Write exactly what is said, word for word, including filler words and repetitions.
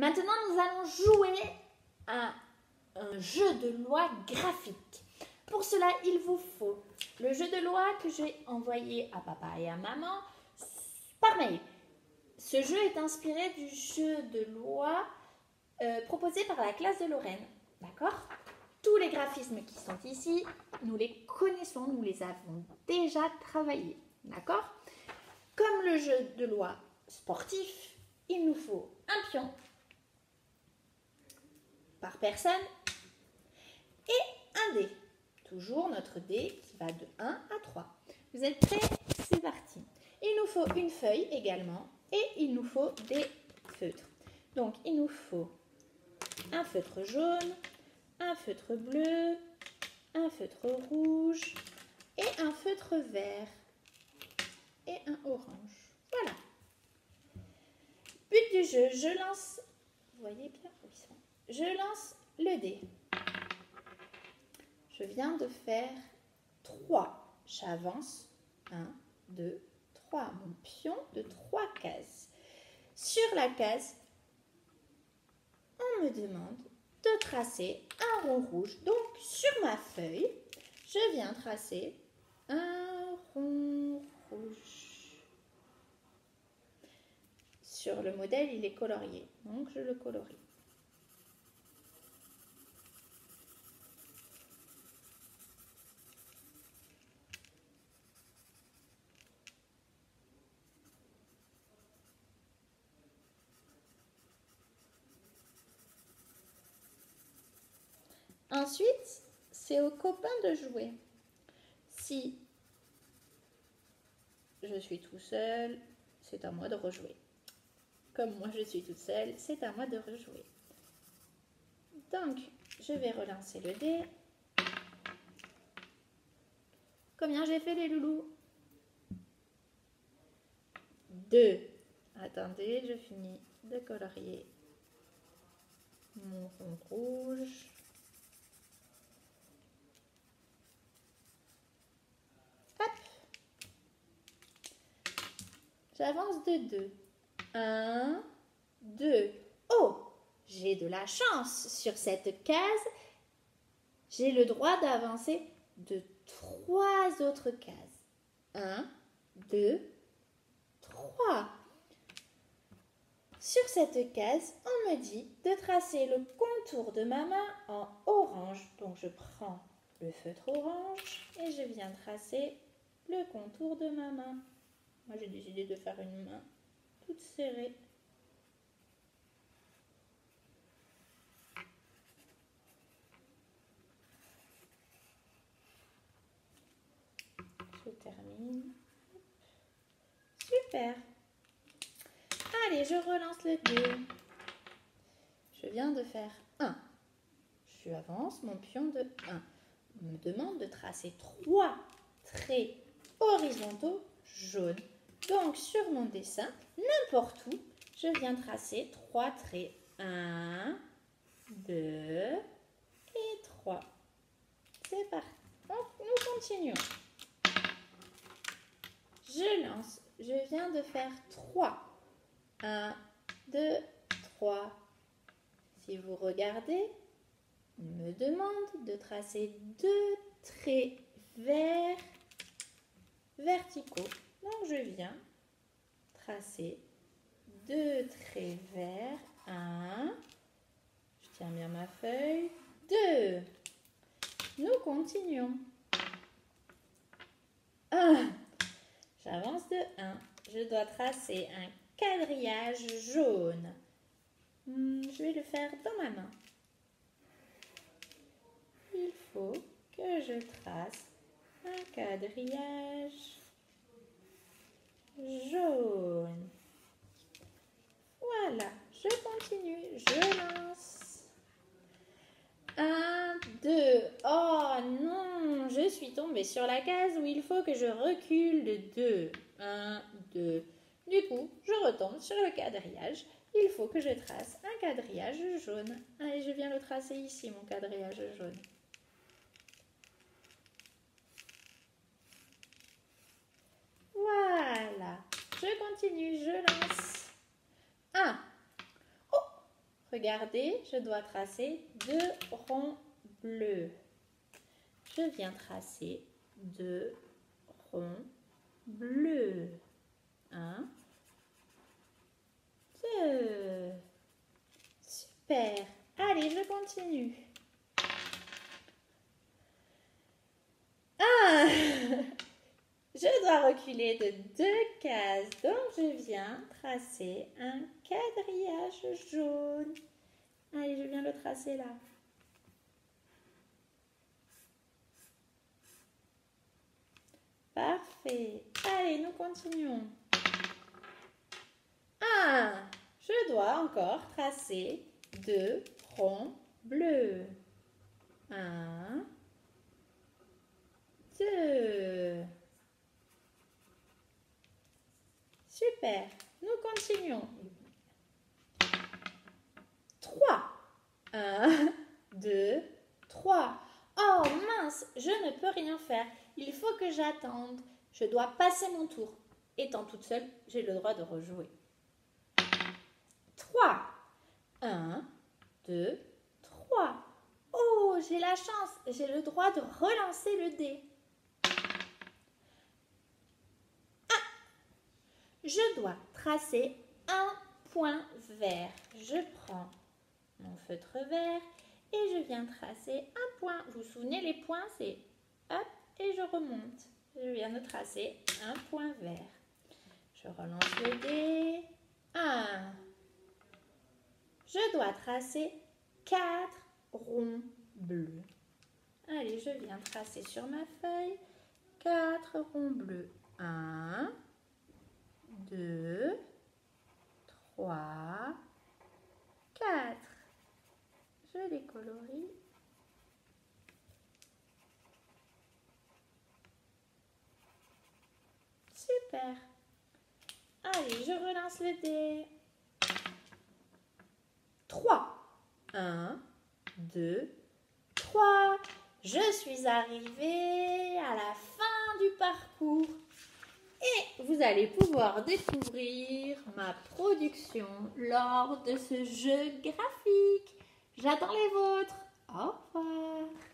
Maintenant, nous allons jouer à un jeu de loi graphique. Pour cela, il vous faut le jeu de loi que j'ai envoyé à papa et à maman par mail. Ce jeu est inspiré du jeu de loi euh, proposé par la classe de Lorraine. D'accord ? Tous les graphismes qui sont ici, nous les connaissons, nous les avons déjà travaillés. D'accord ? Comme le jeu de loi sportif, il nous faut un pion par personne et un dé. Toujours notre dé qui va de un à trois. Vous êtes prêts? C'est parti. Il nous faut une feuille également et il nous faut des feutres. Donc, il nous faut un feutre jaune, un feutre bleu, un feutre rouge et un feutre vert et un orange. Voilà. But du jeu, je lance, vous voyez bien, oui, c'est bon. Je lance le dé. Je viens de faire trois. J'avance un, deux, trois. Mon pion de trois cases. Sur la case, on me demande de tracer un rond rouge. Donc, sur ma feuille, je viens tracer un rond rouge. Sur le modèle, il est colorié. Donc, je le colorie. Ensuite, c'est aux copains de jouer. Si je suis tout seul, c'est à moi de rejouer. Comme moi je suis toute seule, c'est à moi de rejouer. Donc, je vais relancer le dé. Combien j'ai fait les loulous? Deux. Attendez, je finis de colorier mon rond rouge. Hop. J'avance de deux. Un, deux. Oh, j'ai de la chance sur cette case. J'ai le droit d'avancer de trois autres cases. Un, deux, trois. Sur cette case, on me dit de tracer le contour de ma main en orange. Donc, je prends le feutre orange et je viens tracer le contour de ma main. Moi, j'ai décidé de faire une main toute serrée. Je termine. Super. Allez, je relance le dé. Je viens de faire un. Je avance mon pion de un. On me demande de tracer trois traits horizontaux jaunes. Donc, sur mon dessin, n'importe où, je viens tracer trois traits. un, deux et trois. C'est parti. Donc, nous continuons. Je lance. Je viens de faire trois. un, deux, trois. Si vous regardez, on me demande de tracer deux traits verts verticaux. Donc, je viens tracer deux traits verts. un, je tiens bien ma feuille. deux. Nous continuons. un. J'avance de un. Je dois tracer un quadrillage jaune. Je vais le faire dans ma main. Il faut que je trace un quadrillage jaune. Voilà, je continue, je lance. un, deux. Oh non, je suis tombée sur la case où il faut que je recule de deux. un, deux. Du coup, je retombe sur le quadrillage. Il faut que je trace un quadrillage jaune. Allez, je viens le tracer ici, mon quadrillage jaune. Voilà. Je continue, je lance. un. Oh, Regardez, je dois tracer deux ronds bleus. Je viens tracer deux ronds bleus. Un, deux. Super. Allez, je continue. Un. Je dois reculer de deux cases, donc je viens tracer un quadrillage jaune. Allez, je viens le tracer là. Parfait. Allez, nous continuons. Un. Je dois encore tracer deux ronds bleus. Un, deux. Super. Nous continuons. Trois. Un, deux, trois. Oh mince, je ne peux rien faire. Il faut que j'attende. Je dois passer mon tour. Étant toute seule, j'ai le droit de rejouer. Trois. Un, deux, trois. Oh, j'ai la chance. J'ai le droit de relancer le dé. Ah. Je dois tracer un point vert. Je prends mon feutre vert et je viens tracer un point. Vous vous souvenez, les points, c'est hop et je remonte. Je viens de tracer un point vert. Je relance le dé. Un. Je dois tracer quatre ronds bleus. Allez, je viens tracer sur ma feuille quatre ronds bleus. Un, deux, trois, quatre. Je les colorie. Super. Allez, je relance le dé. Trois. Un, deux, trois. Je suis arrivée à la fin du parcours. Et vous allez pouvoir découvrir ma production lors de ce jeu graphique. J'attends les vôtres. Au revoir.